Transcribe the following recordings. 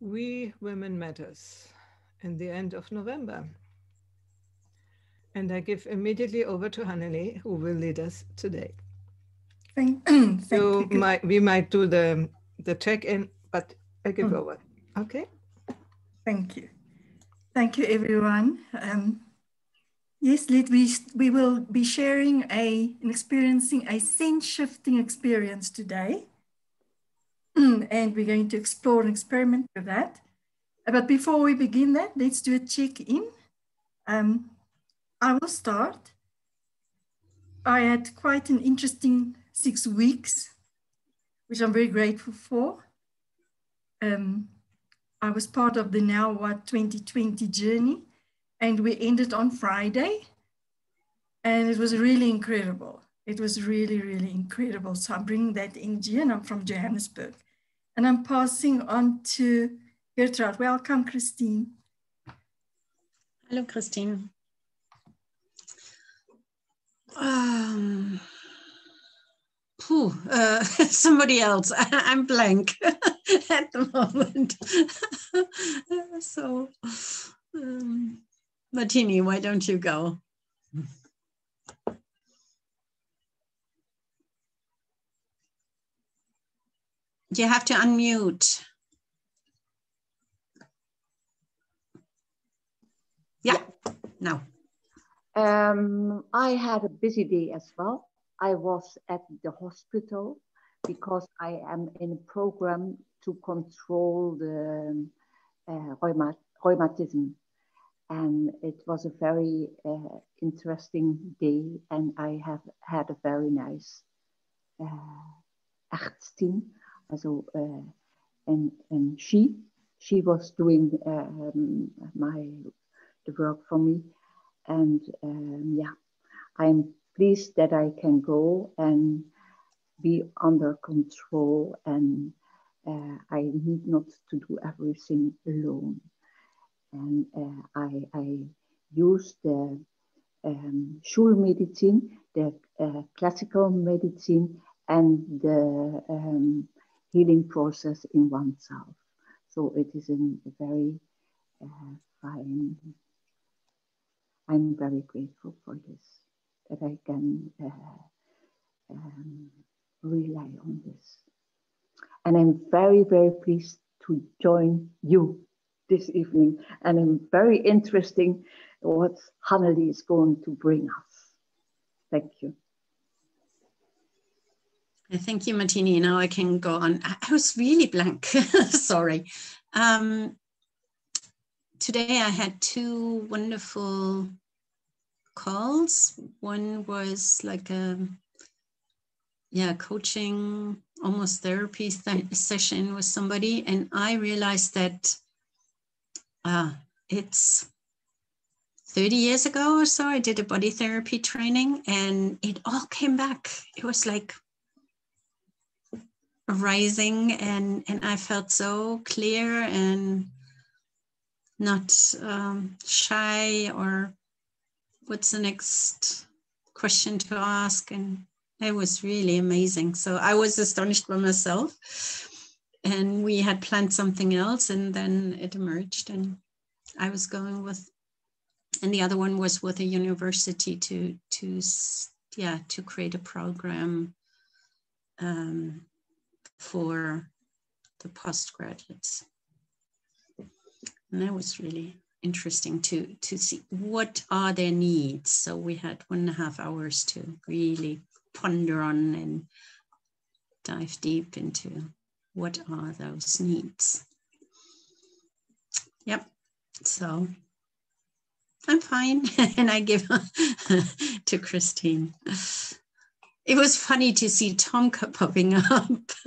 We Women Matters in the end of November. And I give immediately over to Hanneli, who will lead us today. Thank You you. we might do the check-in, but I give Mm, over. Okay. Thank you. Thank you, everyone. Yes, we will be sharing and experiencing a sense shifting experience today. And we're going to explore and experiment with that. But before we begin that, let's do a check-in. I will start. I had quite an interesting 6 weeks, which I'm very grateful for. I was part of the Now What 2020 journey, and we ended on Friday. And it was really incredible. It was really, really incredible. So I'm bringing that energy, and I'm from Johannesburg. And I'm passing on to Gertrude. Welcome, Christine. Hello, Christine. Somebody else. I'm blank at the moment. So, Martini, why don't you go? You have to unmute. Yeah, now. I had a busy day as well. I was at the hospital because I am in a program to control the rheumatism. And it was a very interesting day, and I have had a very nice Ärztin. Also, and she was doing the work for me. And yeah, I'm pleased that I can go and be under control, and I need not to do everything alone. And I use the Schulmedizin, the classical medicine, and the healing process in oneself. So it is a very fine. I'm very grateful for this, that I can rely on this. And I'm very, very pleased to join you this evening. And I'm very interesting what Hanneli is going to bring us. Thank you. Thank you, Martini. Now I can go on. I was really blank. Sorry. Today I had two wonderful calls. One was like a coaching, almost therapy session with somebody, and I realized that it's 30 years ago or so I did a body therapy training, and it all came back. It was like rising, and I felt so clear and not shy or what's the next question to ask, and it was really amazing. So I was astonished by myself, and we had planned something else, and then it emerged, and I was going with, and the other one was with a university to create a program for the postgraduates. And that was really interesting to see what are their needs. So we had 1.5 hours to really ponder on and dive deep into what are those needs. Yep. So I'm fine. And I give to Christine. It was funny to see Tom popping up.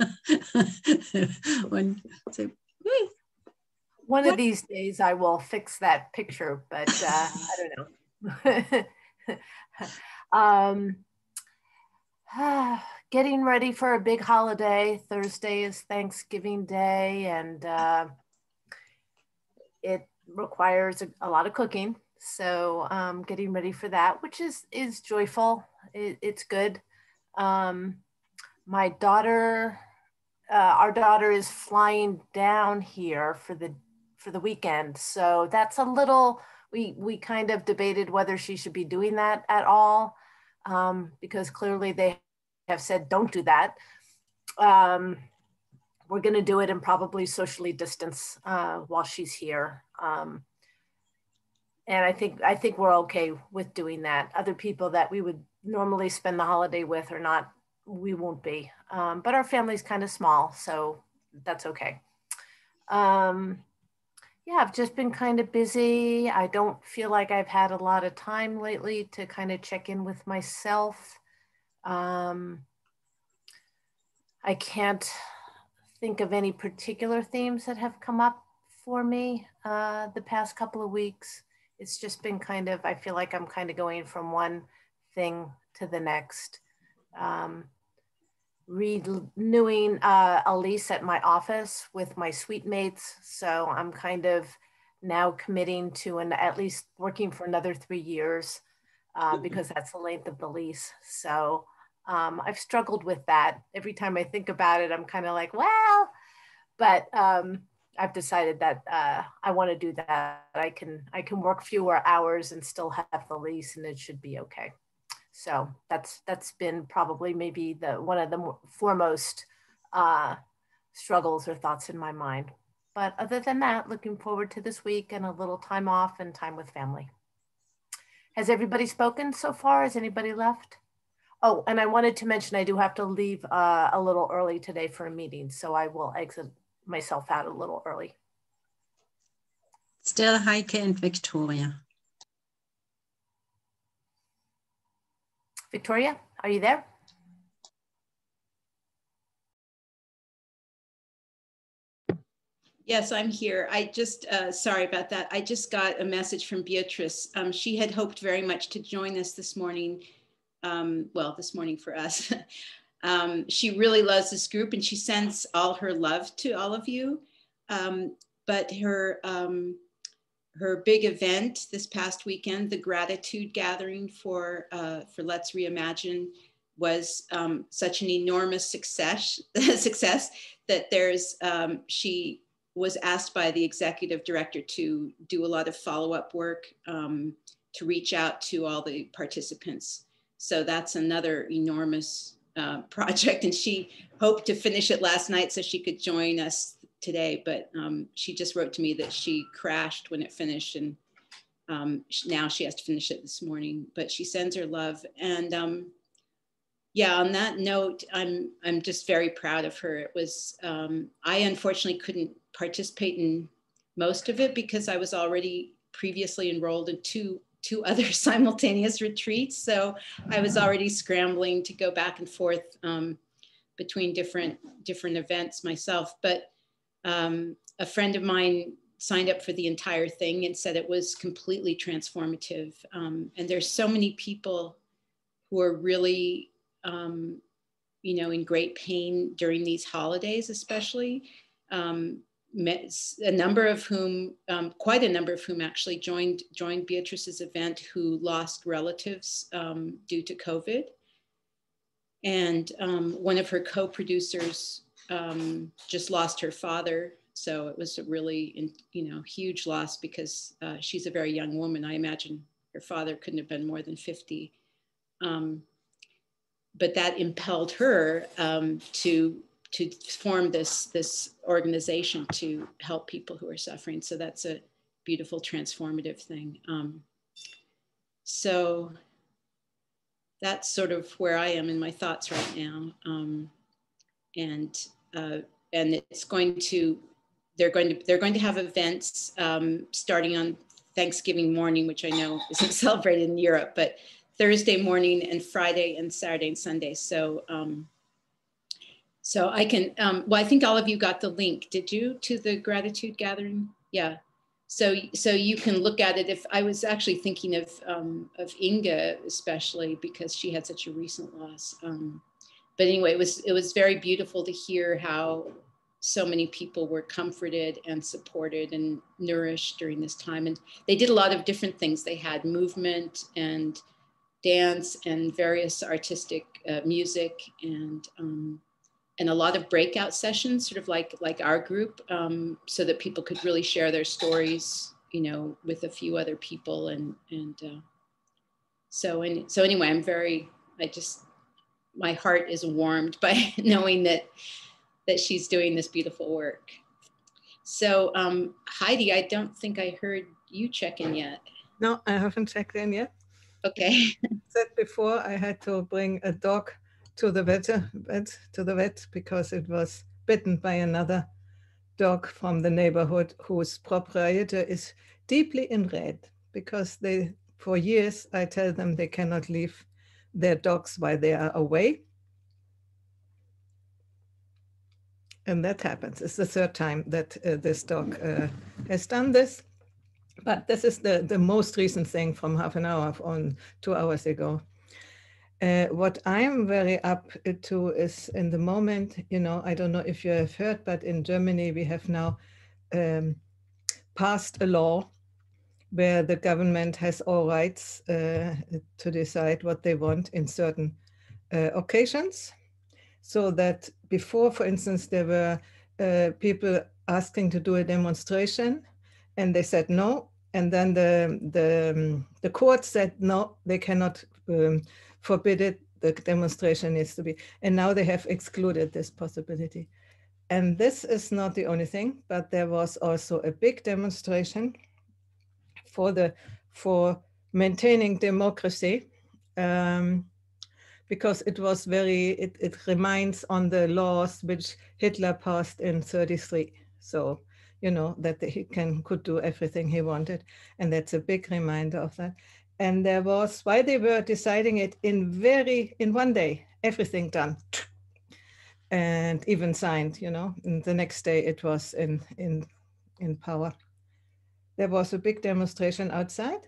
One of these days I will fix that picture, but I don't know. Getting ready for a big holiday. Thursday is Thanksgiving Day, and it requires a lot of cooking. So getting ready for that, which is joyful. It's good. My daughter our daughter is flying down here for the weekend. So that's a little, we kind of debated whether she should be doing that at all, because clearly they have said, don't do that. We're going to do it and probably socially distance while she's here. And I think we're okay with doing that. Other people that we would normally spend the holiday with are not, we won't be. But our family's kind of small, so that's okay. Yeah, I've just been kind of busy. I don't feel like I've had a lot of time lately to kind of check in with myself. I can't think of any particular themes that have come up for me the past couple of weeks. It's just been kind of, I feel like I'm kind of going from one thing to the next. Renewing a lease at my office with my suite mates. So I'm kind of now committing to at least working for another 3 years because that's the length of the lease. So I've struggled with that. Every time I think about it, I'm kind of like, well, but I've decided that I want to do that. I can work fewer hours and still have the lease, and it should be okay. So that's been probably maybe one of the foremost struggles or thoughts in my mind. But other than that, looking forward to this week and a little time off and time with family. Has everybody spoken so far? Has anybody left? Oh, and I wanted to mention I do have to leave a little early today for a meeting, so I will exit myself out a little early. Still Heike and Victoria. Victoria, are you there? Yes, I'm here. I just, sorry about that. I just got a message from Beatrice. She had hoped very much to join us this morning. Well, this morning for us. She really loves this group and she sends all her love to all of you. But her big event this past weekend, the gratitude gathering for Let's Reimagine, was such an enormous success that there's, she was asked by the executive director to do a lot of follow-up work to reach out to all the participants. So that's another enormous project, and she hoped to finish it last night so she could join us today, but she just wrote to me that she crashed when it finished, and now she has to finish it this morning, but she sends her love. And yeah, on that note, I'm just very proud of her. It was, I unfortunately couldn't participate in most of it because I was already previously enrolled in two other simultaneous retreats. So I was already scrambling to go back and forth between different events myself. But a friend of mine signed up for the entire thing and said it was completely transformative. And there's so many people who are really, you know, in great pain during these holidays, especially. A number of whom, quite a number of whom actually joined Beatrice's event who lost relatives due to COVID. And one of her co-producers just lost her father. So it was a really, you know, huge loss because she's a very young woman. I imagine her father couldn't have been more than 50. But that impelled her to form this organization to help people who are suffering. So that's a beautiful transformative thing. So that's sort of where I am in my thoughts right now. And it's going to, they're going to have events starting on Thanksgiving morning, which I know isn't celebrated in Europe, but Thursday morning and Friday and Saturday and Sunday. So, so I can, well, I think all of you got the link, did you, to the gratitude gathering? Yeah. So you can look at it. If I was actually thinking of Inga, especially because she had such a recent loss. But anyway, it was very beautiful to hear how so many people were comforted and supported and nourished during this time. And they did a lot of different things. They had movement and dance and various artistic music, and a lot of breakout sessions, sort of like our group, so that people could really share their stories, you know, with a few other people. So anyway, my heart is warmed by knowing that she's doing this beautiful work. So Heidi, I don't think I heard you check in yet. No, I haven't checked in yet. Okay. Said before, I had to bring a dog to the vet because it was bitten by another dog from the neighborhood whose proprietor is deeply in red because for years I tell them they cannot leave their dogs while they are away. And that happens. It's the third time that this dog has done this. But this is the most recent thing from half an hour on 2 hours ago. What I'm very up to is in the moment, you know, I don't know if you have heard, but in Germany, we have now passed a law where the government has all rights to decide what they want in certain occasions. So that before, for instance, there were people asking to do a demonstration and they said no. And then the court said, no, they cannot forbid it. The demonstration needs to be. And now they have excluded this possibility. And this is not the only thing, but there was also a big demonstration for maintaining democracy, because it was it reminds on the laws which Hitler passed in 1933. So, you know, that he could do everything he wanted. And that's a big reminder of that. And there was, while they were deciding it in one day, everything done. And even signed, you know, and the next day it was in power. There was a big demonstration outside.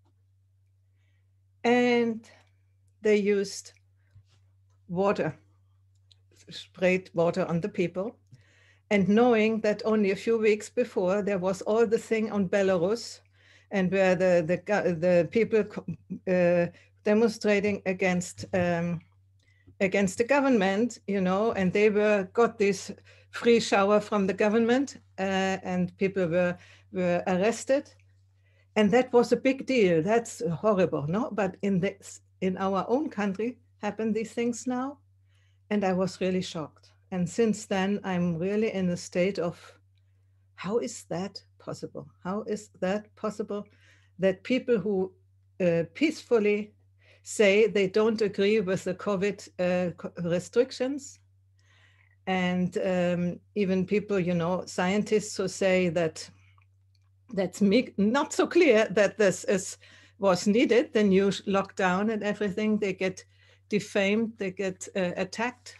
And they used water, sprayed water on the people. And knowing that only a few weeks before there was all the thing on Belarus, and where the people demonstrating against the government, you know, and they got this free shower from the government, and people were arrested, and that was a big deal. That's horrible, no? But in our own country happen these things now, and I was really shocked. And since then, I'm really in a state of, how is that possible? How is that possible that people who peacefully say they don't agree with the COVID restrictions, and even people, you know, scientists who say that that's not so clear that this was needed, the new lockdown and everything, they get defamed, they get attacked.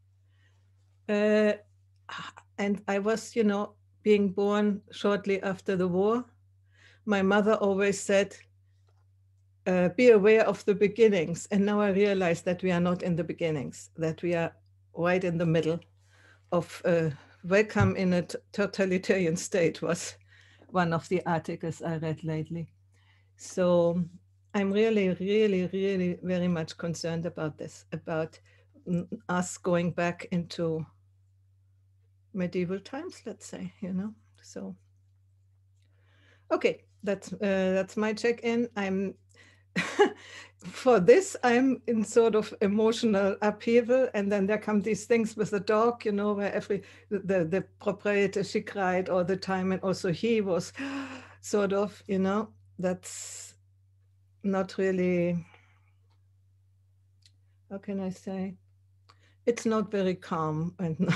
And I was, you know, being born shortly after the war. My mother always said, be aware of the beginnings. And now I realize that we are not in the beginnings, that we are right in the middle of welcome in a totalitarian state was one of the articles I read lately. So I'm really, really, really very much concerned about this, about us going back into medieval times, let's say, you know. So, okay, that's my check-in. I'm for this, I'm in sort of emotional upheaval, and then there come these things with the dog, you know, where the proprietor, she cried all the time, and also he was sort of, you know, that's not really, how can I say? It's not very calm. And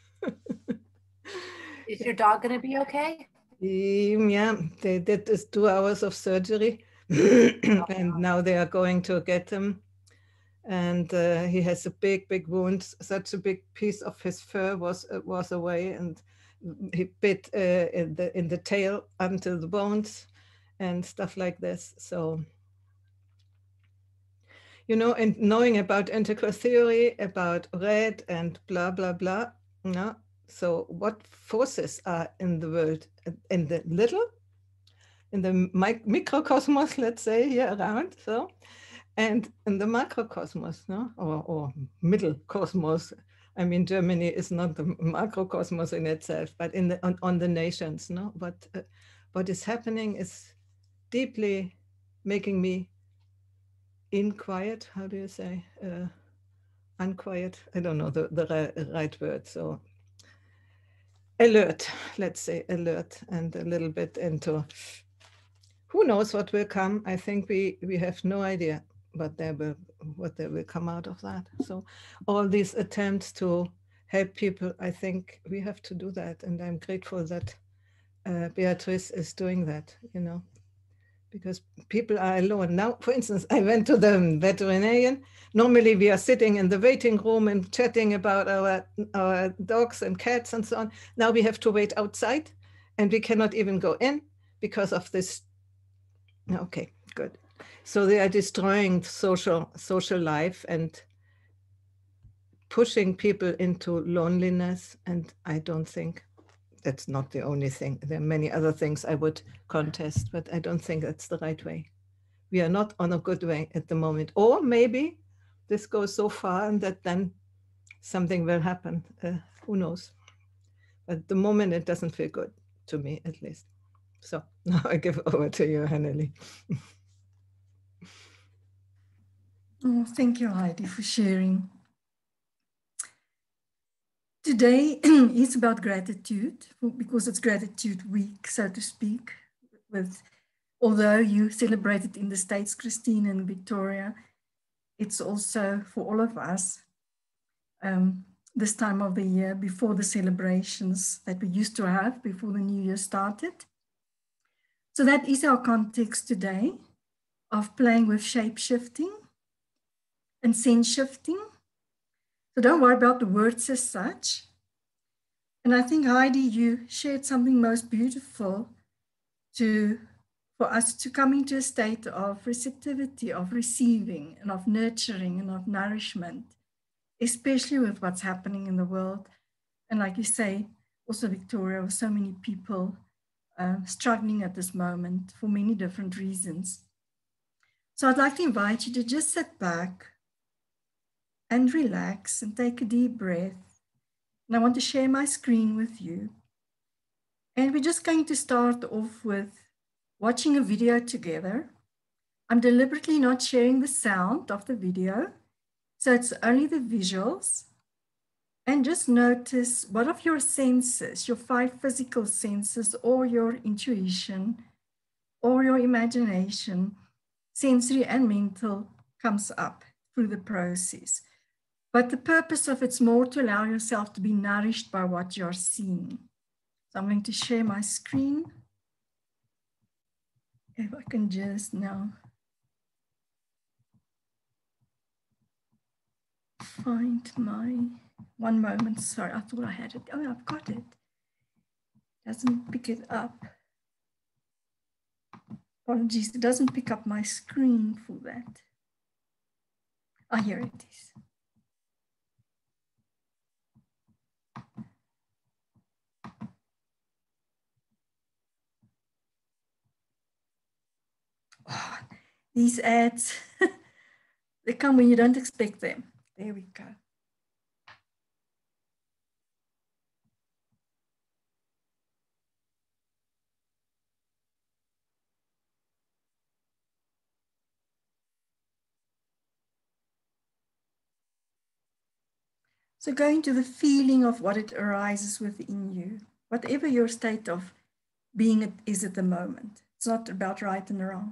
Is your dog going to be okay? yeah, they did this 2 hours of surgery, and now they are going to get him. And he has a big, big wound. Such a big piece of his fur was away, and he bit in the tail until the bones, and stuff like this. So, you know, and knowing about integral theory, about red and blah blah blah. No, so what forces are in the world, in the little, in the microcosmos, let's say, here around. So. And in the macrocosmos, no, or middle cosmos, I mean, Germany is not the macrocosmos in itself, but in on the nations, no? But what is happening is deeply making me inquiet. How do you say? Unquiet? I don't know the right word. So alert, let's say alert, and a little bit into who knows what will come. I think we have no idea what there will come out of that. So all these attempts to help people, I think we have to do that. And I'm grateful that Beatrice is doing that, you know, because people are alone. Now, for instance, I went to the veterinarian. Normally we are sitting in the waiting room and chatting about our dogs and cats and so on. Now we have to wait outside and we cannot even go in because of this. Okay, good. So they are destroying social life and pushing people into loneliness. And I don't think that's not the only thing. There are many other things I would contest, but I don't think that's the right way. We are not on a good way at the moment. Or maybe this goes so far and that then something will happen. Who knows? But at the moment, it doesn't feel good to me, at least. So now I give over to you, Hanneli. Oh, thank you, Heidi, for sharing. Today is about gratitude, because it's Gratitude Week, so to speak. Although you celebrated in the States, Christine and Victoria, it's also for all of us this time of the year before the celebrations that we used to have before the new year started. So that is our context today of playing with shape shifting and sense shifting. So don't worry about the words as such. And I think, Heidi, you shared something most beautiful for us to come into a state of receptivity, of receiving and of nurturing and of nourishment, especially with what's happening in the world. And like you say, also Victoria, with so many people struggling at this moment for many different reasons. So I'd like to invite you to just sit back and relax and take a deep breath. And I want to share my screen with you. And we're just going to start off with watching a video together. I'm deliberately not sharing the sound of the video, so it's only the visuals. And just notice what of your senses, your 5 physical senses, or your intuition, or your imagination, sensory and mental, comes up through the process. But the purpose of it's more to allow yourself to be nourished by what you're seeing. So I'm going to share my screen. If I can just now find my, one moment, sorry, I thought I had it. Oh, I've got it. Doesn't pick it up. Apologies, it doesn't pick up my screen for that. Ah, here it is. Oh, these ads, they come when you don't expect them. There we go. So going to the feeling of what it arises within you, whatever your state of being is at the moment. It's not about right and wrong.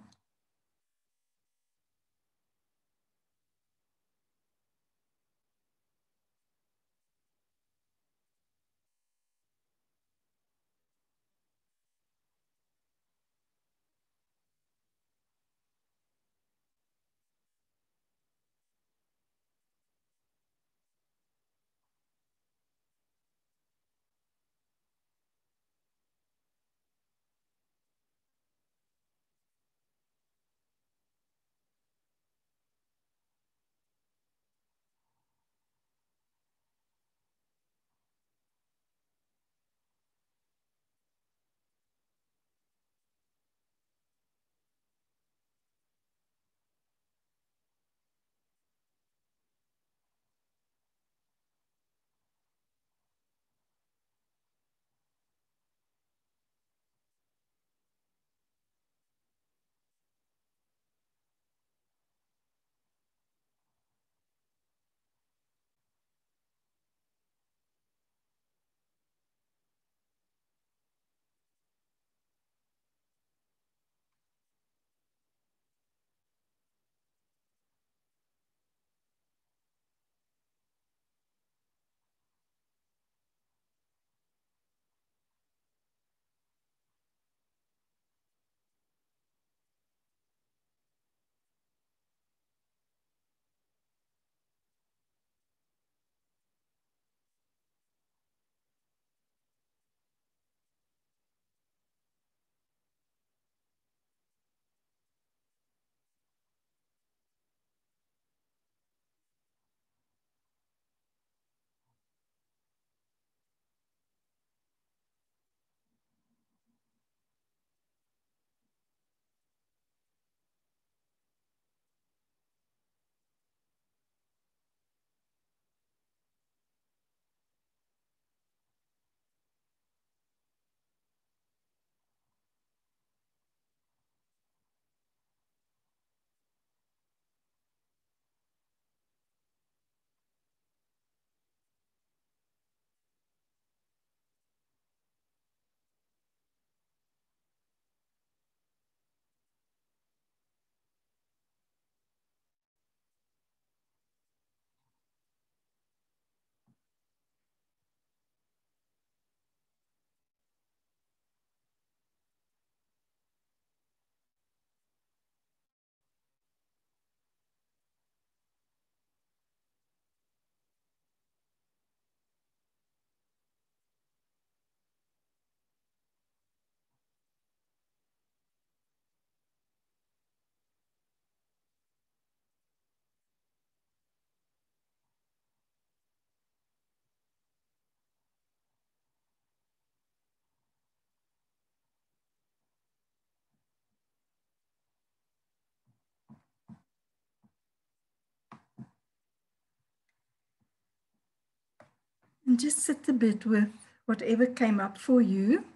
And just sit a bit with whatever came up for you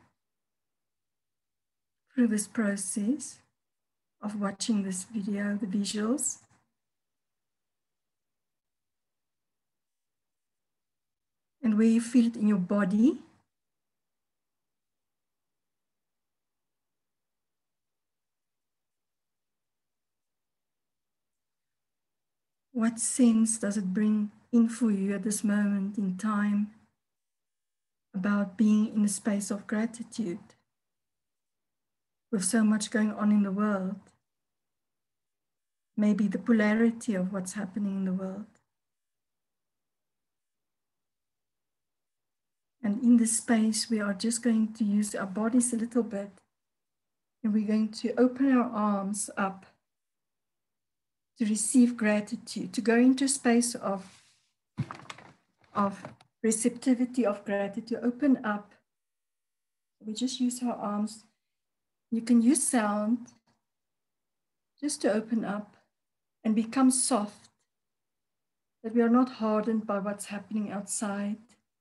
through this process of watching this video, the visuals. And where you feel it in your body. What sense does it bring in for you at this moment in time about being in a space of gratitude with so much going on in the world? Maybe the polarity of what's happening in the world. And in this space, we are just going to use our bodies a little bit. And we're going to open our arms up to receive gratitude, to go into a space of receptivity of gratitude, open up. We just use our arms. You can use sound just to open up and become soft, that we are not hardened by what's happening outside.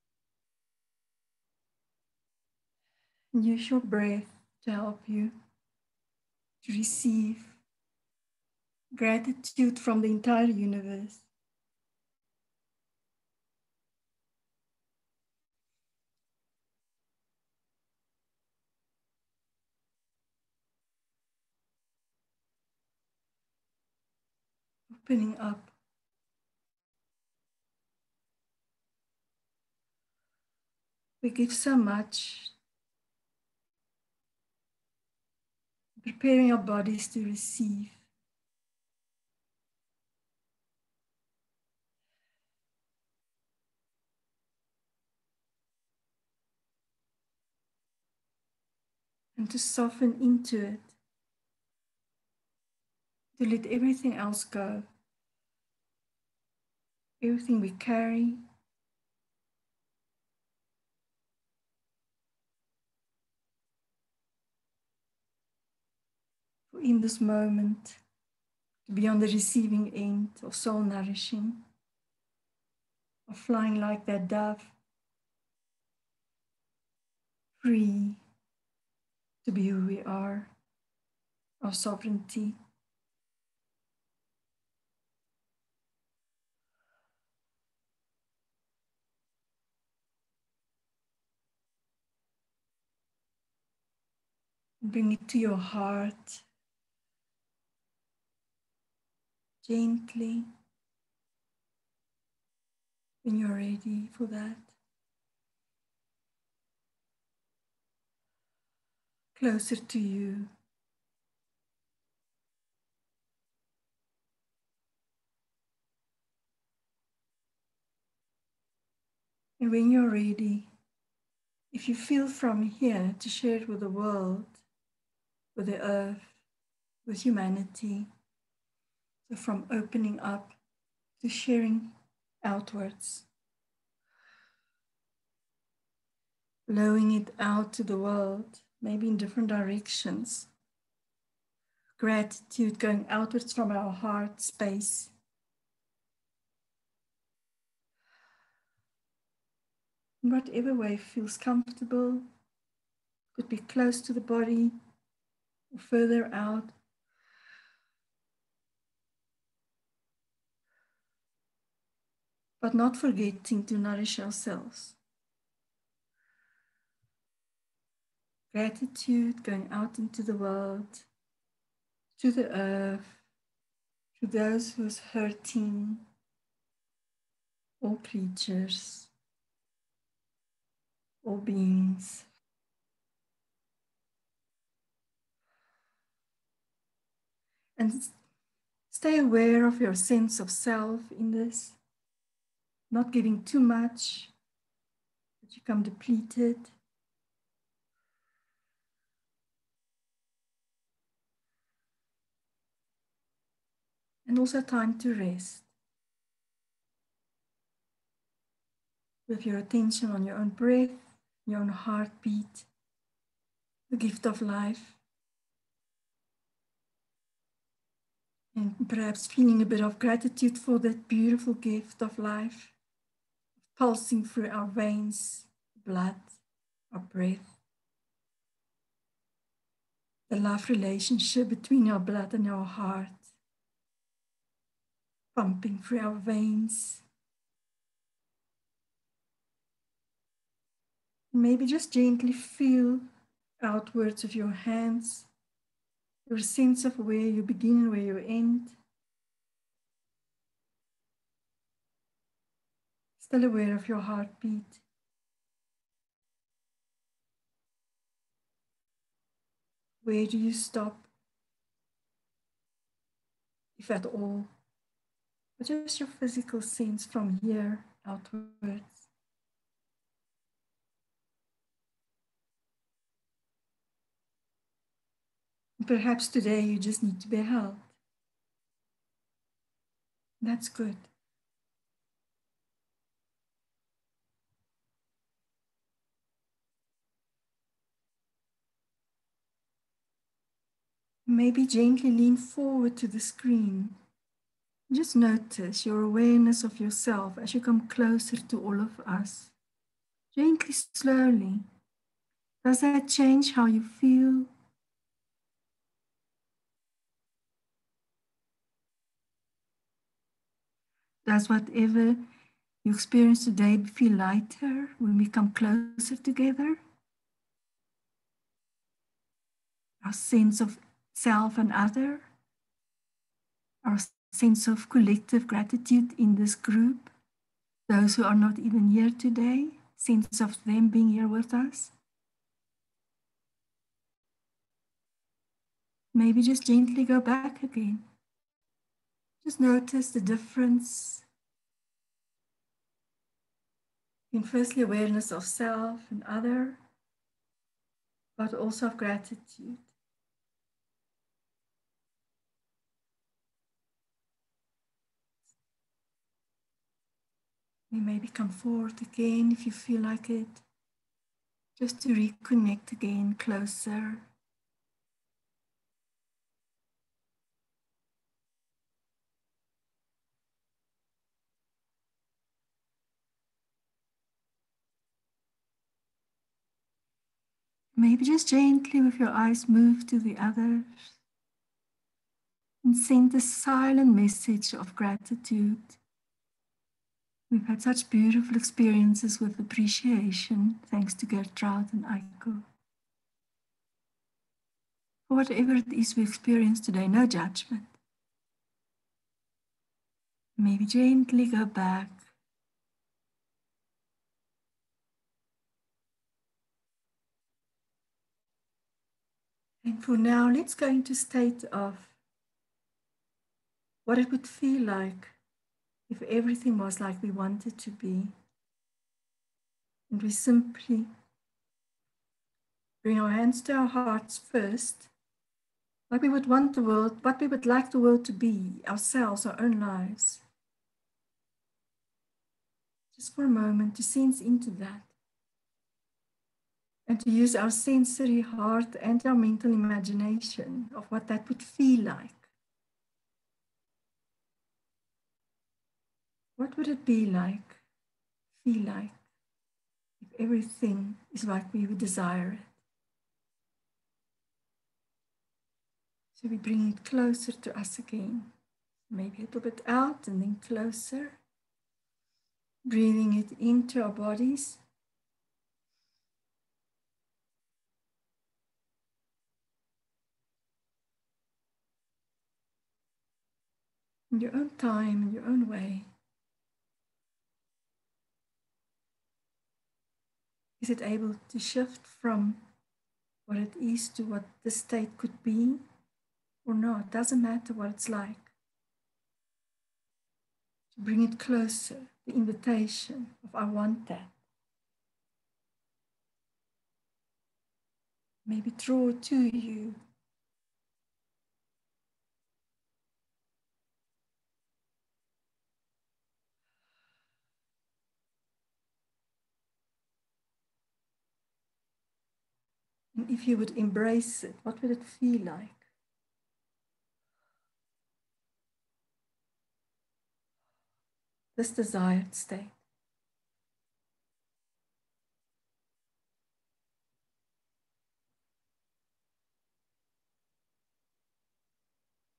And use your breath to help you to receive gratitude from the entire universe. Opening up. We give so much, preparing our bodies to receive. And to soften into it, to let everything else go, everything we carry, for in this moment, to be on the receiving end of soul nourishing, of flying like that dove, free to be who we are, our sovereignty. Bring it to your heart, gently, when you're ready for that. Closer to you. And when you're ready, if you feel from here to share it with the world, with the earth, with humanity, so from opening up to sharing outwards, blowing it out to the world, maybe in different directions. Gratitude going outwards from our heart space. In whatever way feels comfortable, could be close to the body or further out. But not forgetting to nourish ourselves. Gratitude going out into the world, to the earth, to those who's hurting, all creatures, all beings. And stay aware of your sense of self in this, not giving too much, that you become depleted. And also time to rest. With your attention on your own breath, your own heartbeat, the gift of life. And perhaps feeling a bit of gratitude for that beautiful gift of life, pulsing through our veins, blood, our breath. The love relationship between our blood and our heart, pumping through our veins. Maybe just gently feel outwards of your hands, your sense of where you begin and where you end. Still aware of your heartbeat. Where do you stop, if at all? Or just your physical sense from here outwards. Perhaps today you just need to be held. That's good. Maybe gently lean forward to the screen. Just notice your awareness of yourself as you come closer to all of us. Gently, slowly. Does that change how you feel? Does whatever you experience today feel lighter when we come closer together? Our sense of self and other, our sense of collective gratitude in this group, those who are not even here today, sense of them being here with us. Maybe just gently go back again. Just notice the difference in firstly awareness of self and other, but also of gratitude. You maybe come forward again if you feel like it, just to reconnect again closer. Maybe just gently with your eyes move to the others and send a silent message of gratitude. We've had such beautiful experiences with appreciation, thanks to Gertrude and Aiko. For whatever it is we experience today, no judgment. Maybe gently go back. And for now, let's go into a state of what it would feel like if everything was like we want it to be. And we simply bring our hands to our hearts first, like we would want the world, what we would like the world to be, ourselves, our own lives. Just for a moment to sense into that. And to use our sensory heart and our mental imagination of what that would feel like. What would it be like, feel like, if everything is like we would desire it? So we bring it closer to us again. Maybe a little bit out and then closer. Breathing it into our bodies. In your own time, in your own way. Is it able to shift from what it is to what the state could be or not? Doesn't matter what it's like. To bring it closer, the invitation of I want that. Maybe draw it to you. And if you would embrace it, what would it feel like? This desired state.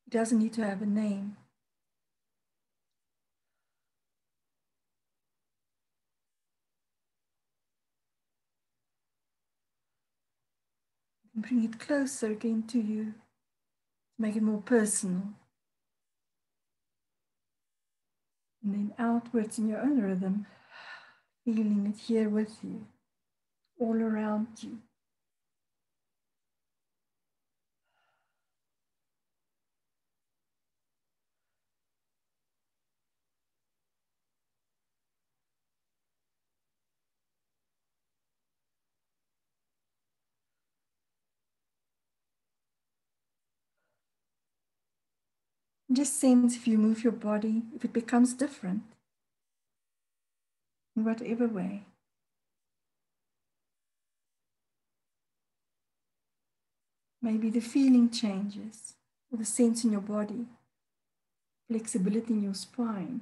It doesn't need to have a name. And bring it closer again to you, to make it more personal. And then outwards in your own rhythm, feeling it here with you, all around you. Just sense if you move your body, if it becomes different, in whatever way. Maybe the feeling changes, or the sense in your body, flexibility in your spine.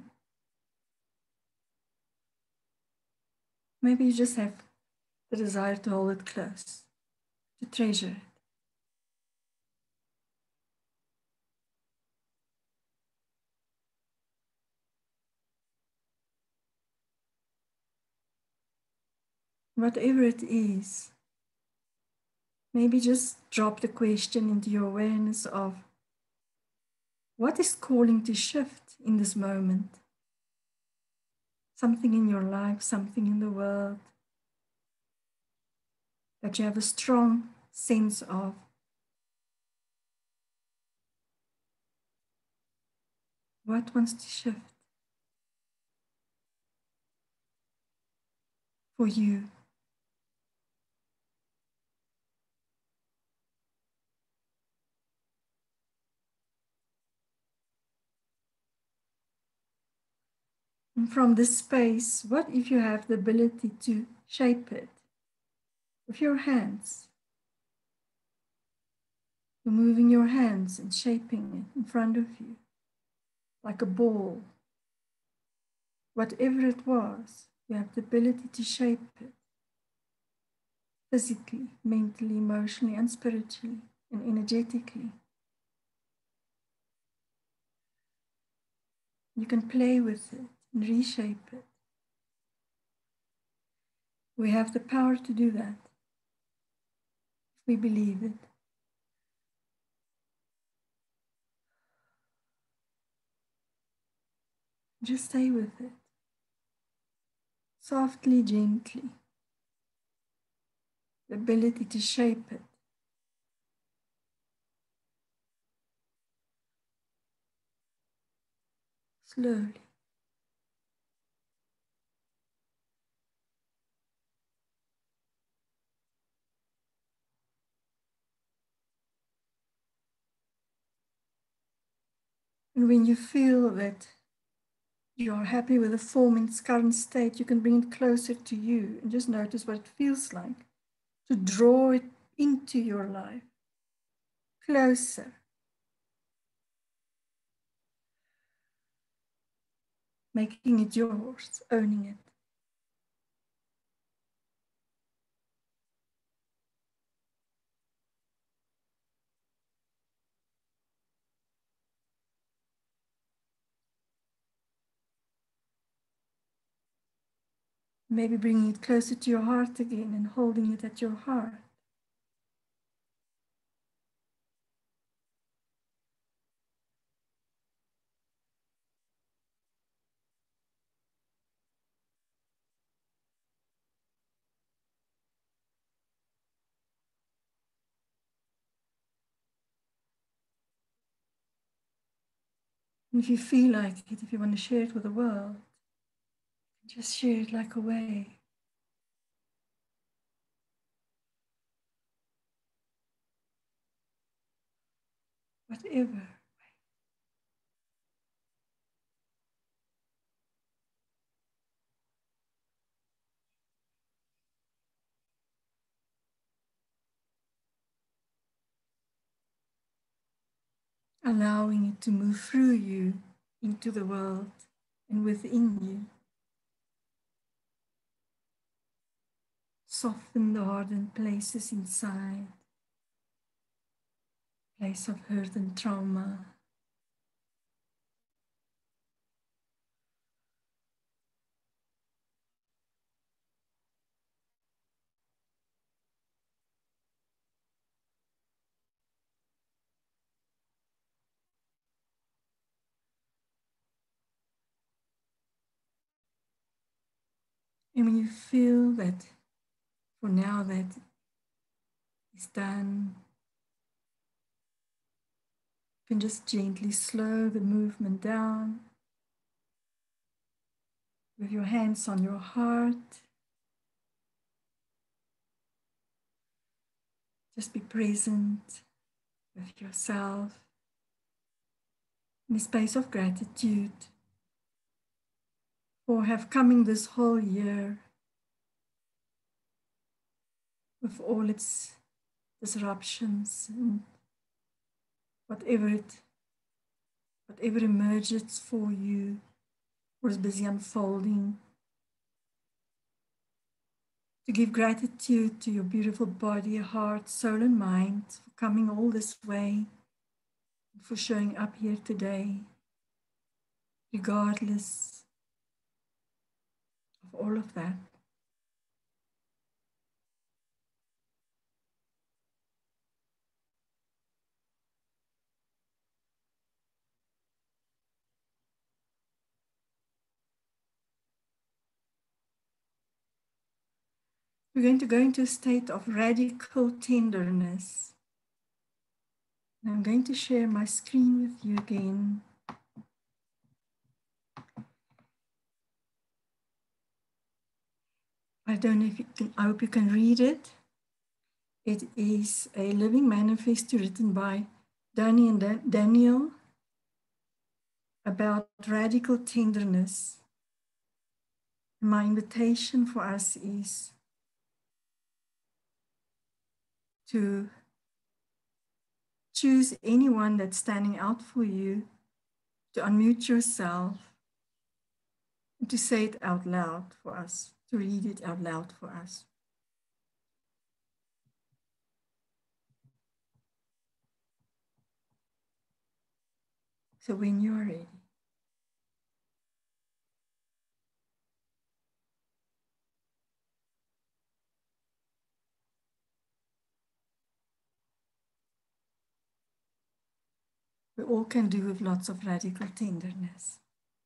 Maybe you just have the desire to hold it close, to treasure it. Whatever it is, maybe just drop the question into your awareness of what is calling to shift in this moment? Something in your life, something in the world that you have a strong sense of. What wants to shift for you? And from this space, what if you have the ability to shape it with your hands? You're moving your hands and shaping it in front of you like a ball. Whatever it was, you have the ability to shape it physically, mentally, emotionally, and spiritually, and energetically. You can play with it and reshape it. We have the power to do that if we believe it. Just stay with it. Softly, gently. The ability to shape it. Slowly. And when you feel that you are happy with the form in its current state, you can bring it closer to you and just notice what it feels like to draw it into your life, closer. Making it yours, owning it. Maybe bringing it closer to your heart again and holding it at your heart. And if you feel like it, if you want to share it with the world, just share it like a wave. Whatever. Allowing it to move through you into the world and within you. Soften the hardened places inside. Place of hurt and trauma. And when you feel that for now that is done, you can just gently slow the movement down with your hands on your heart. Just be present with yourself in a space of gratitude for have coming this whole year with all its disruptions and whatever emerges for you or is busy unfolding. To give gratitude to your beautiful body, heart, soul, and mind for coming all this way, and for showing up here today, regardless of all of that. We're going to go into a state of radical tenderness. And I'm going to share my screen with you again. I don't know if you can, I hope you can read it. It is a living manifesto written by Danny and Daniel about radical tenderness. My invitation for us is to choose anyone that's standing out for you, to unmute yourself, and to say it out loud for us, to read it out loud for us. So when you are ready. We all can do with lots of radical tenderness.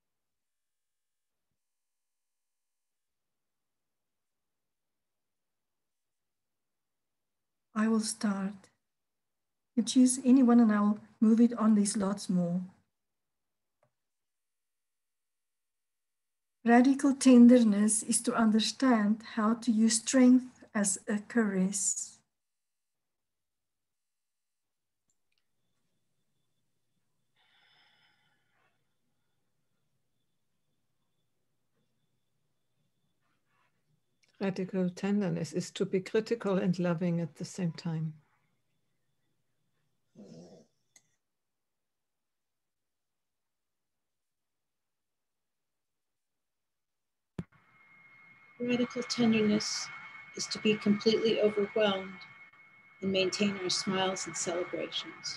I will start. You choose anyone and I'll move it on. There's lots more. Radical tenderness is to understand how to use strength as a caress. Radical tenderness is to be critical and loving at the same time. Radical tenderness is to be completely overwhelmed and maintain our smiles and celebrations.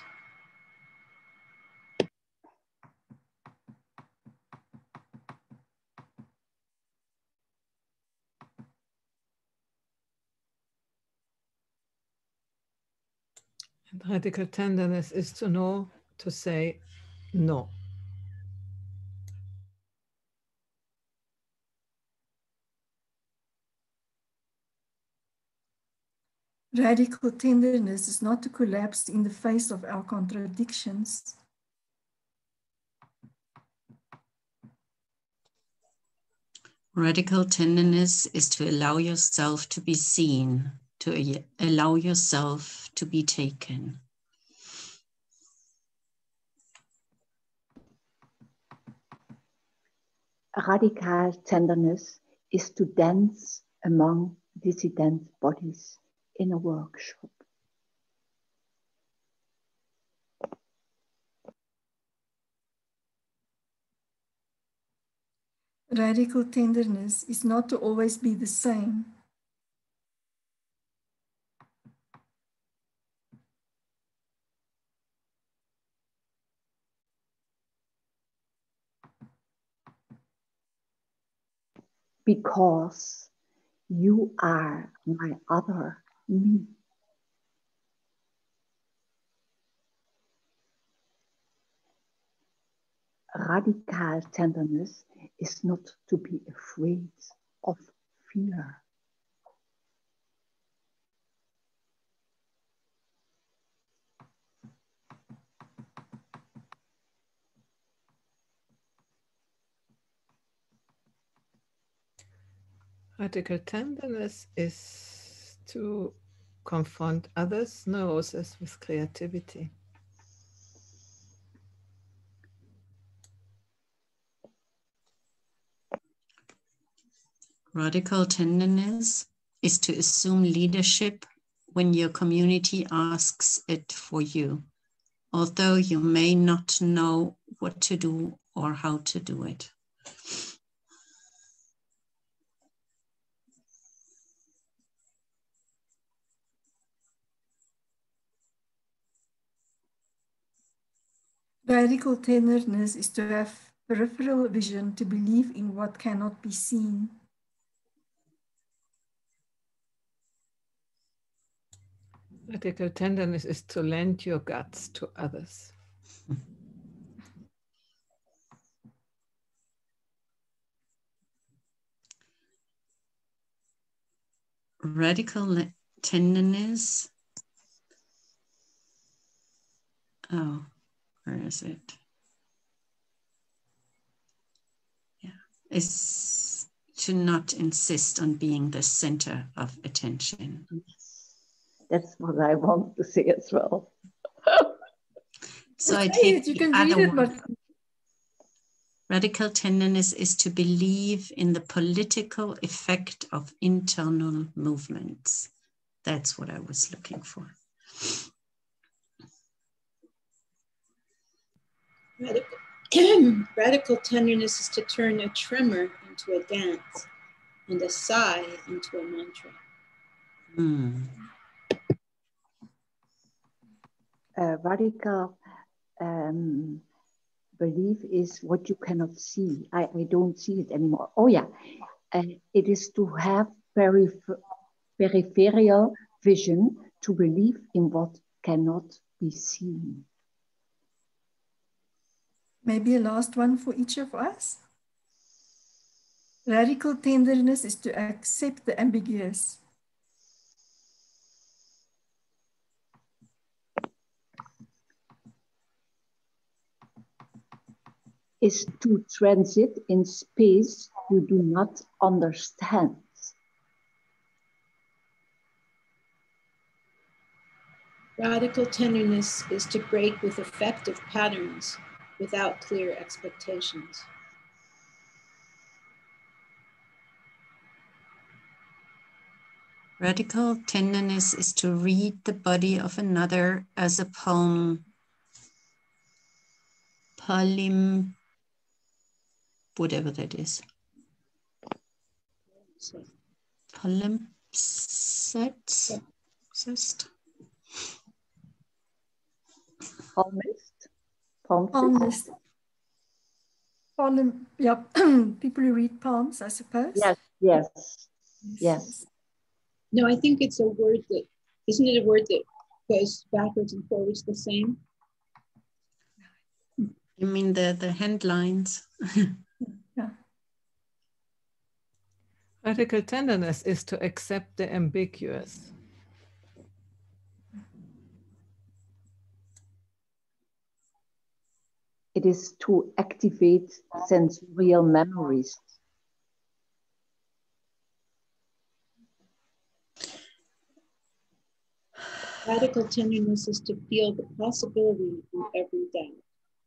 And radical tenderness is to know to say no. Radical tenderness is not to collapse in the face of our contradictions. Radical tenderness is to allow yourself to be seen, to allow yourself to be taken. Radical tenderness is to dance among dissident bodies in a workshop. Radical tenderness is not to always be the same. Because you are my other me. Radical tenderness is not to be afraid of fear. Radical tenderness is to confront others' neurosis with creativity. Radical tenderness is to assume leadership when your community asks it for you, although you may not know what to do or how to do it. Radical tenderness is to have peripheral vision, to believe in what cannot be seen. Radical tenderness is to lend your guts to others. Radical tenderness. Oh, where is it? Yeah, is to not insist on being the center of attention. That's what I want to say as well. So I Say take it, you the can other read it, one. but Radical tenderness is to believe in the political effect of internal movements. That's what I was looking for. Radical tenderness is to turn a tremor into a dance and a sigh into a mantra. Radical belief is what you cannot see. I don't see it anymore. Oh yeah, it is to have peripheral vision, to believe in what cannot be seen. maybe a last one for each of us. Radical tenderness is to accept the ambiguous. Is to transit in space you do not understand. Radical tenderness is to break with effective patterns without clear expectations. Radical tenderness is to read the body of another as a poem. Whatever that is. Palimpsest? Palmist? Palmist. Palm, yeah, people who read palms, I suppose. Yes. No, I think it's a word that, isn't it a word that goes backwards and forwards the same? You mean the hand lines? Yeah. Radical tenderness is to accept the ambiguous. It is to activate sensorial memories. Radical tenderness is to feel the possibility in every doubt.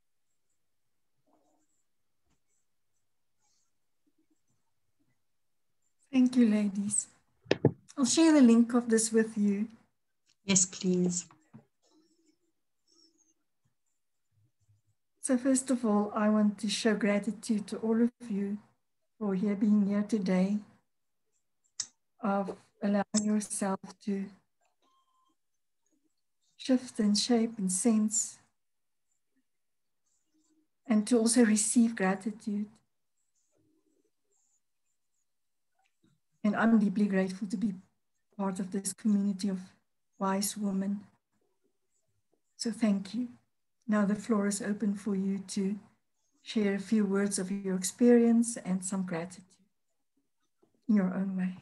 Thank you, ladies. I'll share the link of this with you. Yes, please. So first of all, I want to show gratitude to all of you for being here today, of allowing yourself to shift and shape and sense, and to also receive gratitude. And I'm deeply grateful to be part of this community of wise women. So thank you. Now the floor is open for you to share a few words of your experience and some gratitude. in your own way.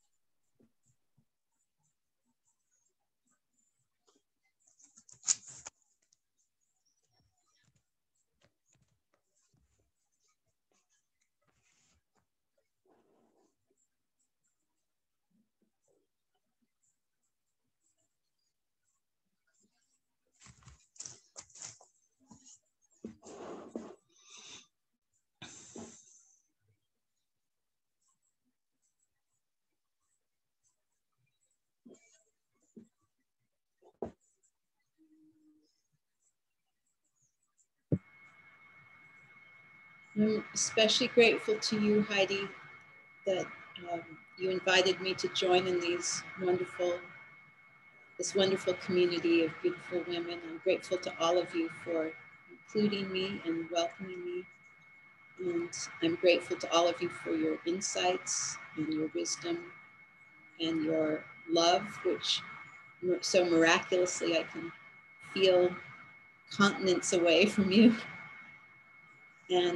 I'm especially grateful to you, Heidi, that you invited me to join in this wonderful community of beautiful women. I'm grateful to all of you for including me and welcoming me. And I'm grateful to all of you for your insights and your wisdom and your love, which so miraculously I can feel continents away from you. And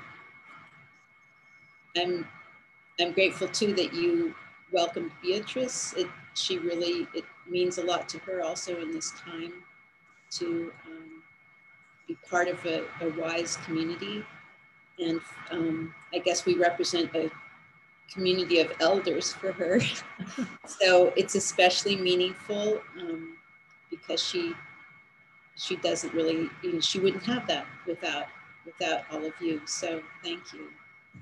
I'm grateful too that you welcomed Beatrice. It means a lot to her also in this time to be part of a wise community. And I guess we represent a community of elders for her. So it's especially meaningful because she doesn't really, she wouldn't have that without all of you. So thank you.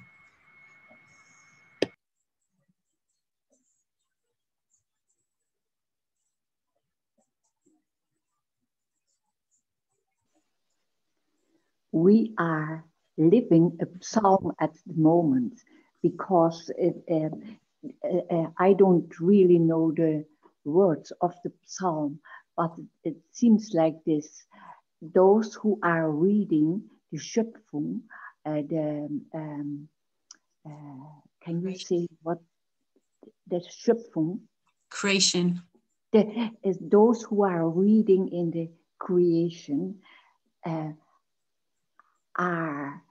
We are living a psalm at the moment because I don't really know the words of the psalm, but it seems like this. Those who are reading the Schöpfung, can you say what the Schöpfung? Creation. Those who are reading in the creation are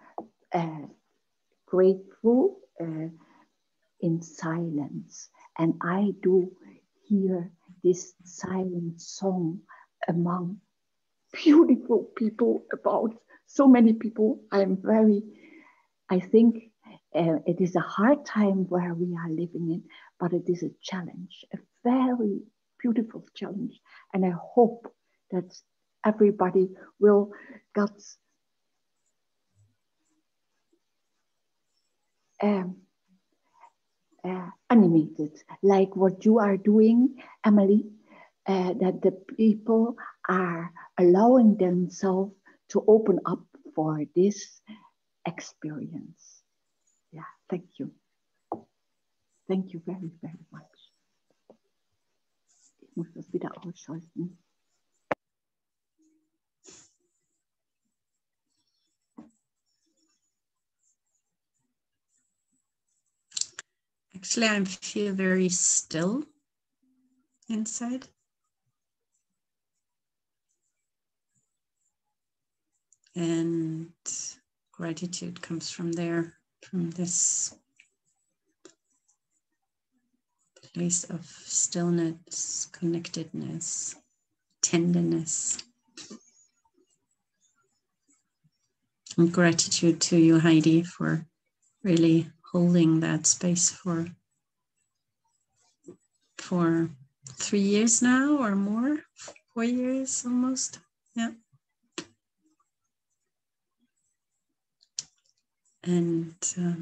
grateful in silence. And I do hear this silent song among beautiful people, about so many people. I think it is a hard time where we are living in, but it is a challenge, a very beautiful challenge. And I hope that everybody will get animated, like what you are doing, Emily, that the people are allowing themselves to open up for this experience. Yeah, thank you. Thank you very, very much. Ich muss das wieder ausschalten. Actually, I feel very still inside. And gratitude comes from there, from this place of stillness, connectedness, tenderness. And gratitude to you, Heidi, for really holding that space for 3 years now or more, 4 years almost. Yeah. And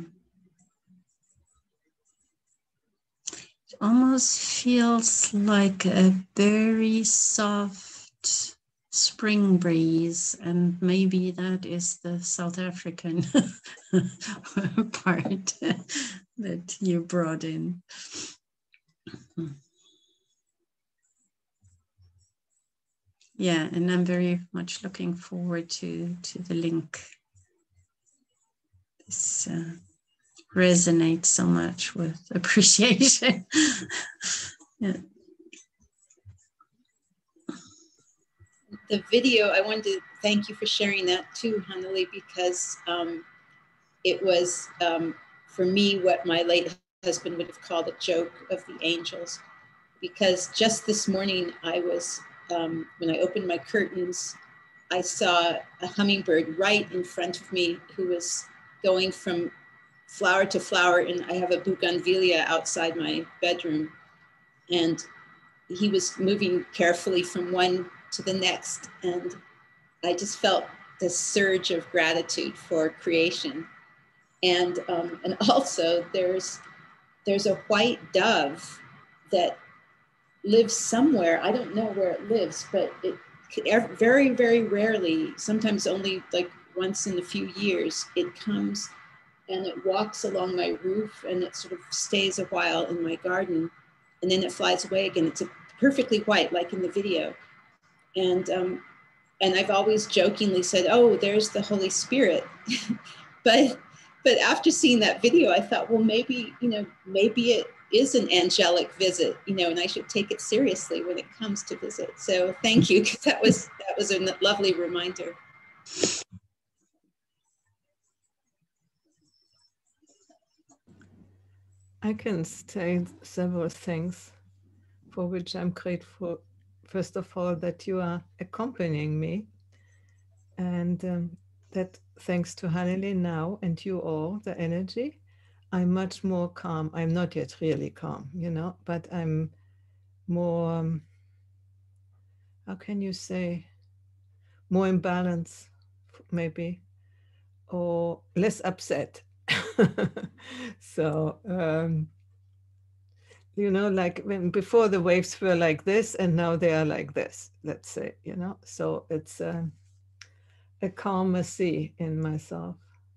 it almost feels like a very soft spring breeze, and maybe that is the South African part that you brought in. Yeah, and I'm very much looking forward to the link. This resonates so much with appreciation. Yeah. The video, I wanted to thank you for sharing that too, Hanali, because it was, for me, what my late husband would have called a joke of the angels, because just this morning I was, when I opened my curtains, I saw a hummingbird right in front of me who was going from flower to flower, and I have a bougainvillea outside my bedroom, and he was moving carefully from one to the next, and I just felt this surge of gratitude for creation. And also there's a white dove that lives somewhere. I don't know where it lives, but it very, very rarely, sometimes only like once in a few years, it comes and it walks along my roof, and it sort of stays a while in my garden, and then it flies away again. It's a perfectly white, like in the video. And I've always jokingly said, "Oh, there's the Holy Spirit." but after seeing that video, I thought, well, maybe it is an angelic visit, and I should take it seriously when it comes to visit. So thank you, because that was a lovely reminder. I can say several things for which I'm grateful. First of all, that you are accompanying me, and that thanks to Hannele now and you all, the energy, I'm much more calm. I'm not yet really calm, but I'm more, how can you say, more in balance, maybe, or less upset. So, like when before the waves were like this and now they are like this, let's say, so it's a calmer sea in myself.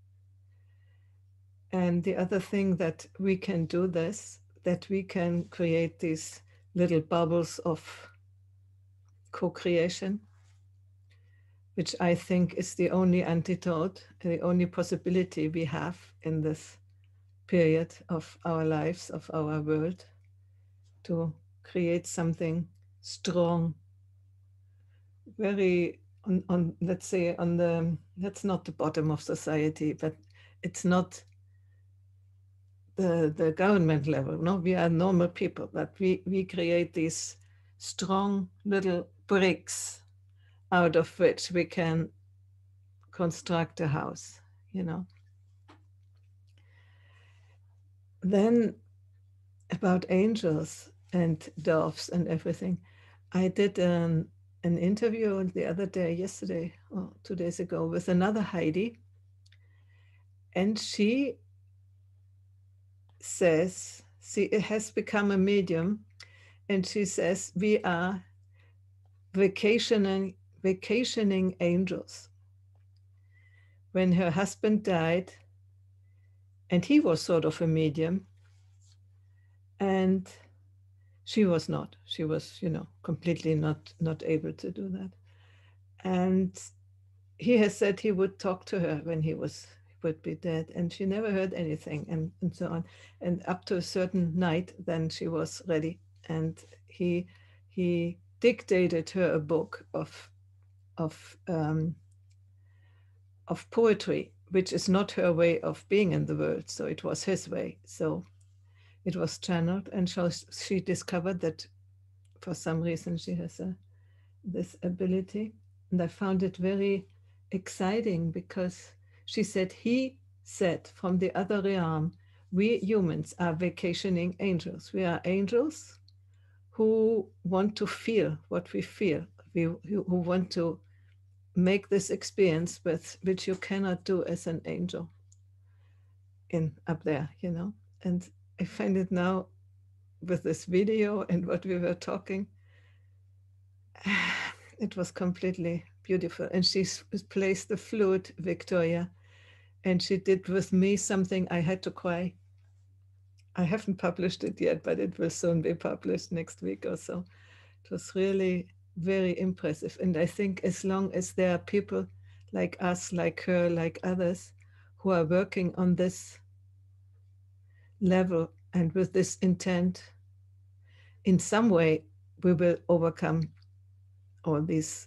And the other thing that we can do this, that we can create these little bubbles of co-creation, which I think is the only antidote, the only possibility we have in this period of our lives, of our world, to create something strong, very on let's say on the, that's not the bottom of society, but it's not the government level. No, we are normal people, but we create these strong little bricks out of which we can construct a house, Then about angels and doves and everything, I did an interview the other day, yesterday or 2 days ago, with another Heidi, and she says she has become a medium, and she says we are vacationing angels. When her husband died, and he was sort of a medium, and she was not. She was, completely not able to do that. And he has said he would talk to her when he would be dead, and she never heard anything, and so on. And up to a certain night, then she was ready, and he dictated her a book of poetry, which is not her way of being in the world. So it was his way. So it was channeled, and she discovered that for some reason she has this ability. And I found it very exciting, because she said, he said from the other realm, we humans are vacationing angels. We are angels who want to feel what we feel, who want to make this experience with which you cannot do as an angel up there, And I find it now with this video and what we were talking, it was completely beautiful. And she plays the flute, Victoria, and she did with me something I had to cry. I haven't published it yet, but it will soon be published next week or so. It was really very impressive. And I think as long as there are people like us, like her, like others, who are working on this level and with this intent, in some way we will overcome all these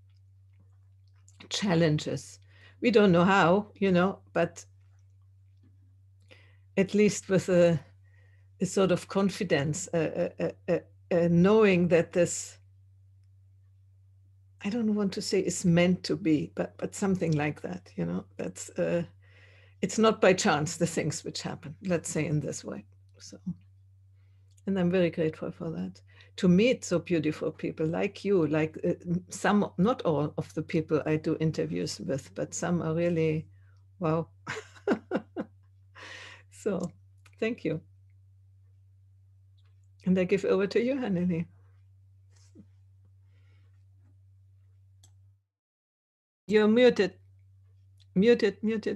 challenges. We don't know how, but at least with sort of confidence, knowing that this, I don't want to say it's meant to be, but something like that, you know, that's, it's not by chance, the things which happen, let's say in this way. So, and I'm very grateful for that. To meet so beautiful people like you, like some, not all of the people I do interviews with, but some are really, wow. So, thank you. And I give over to you, Hanneli. You're muted. Muted.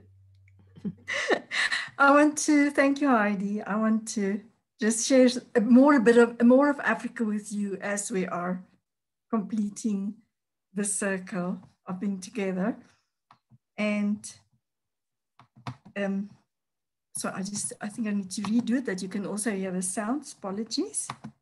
I want to thank you, Heidi. I want to just share more of Africa with you as we are completing the circle of being together. And so I think I need to redo it, that you can also hear the sounds. Apologies.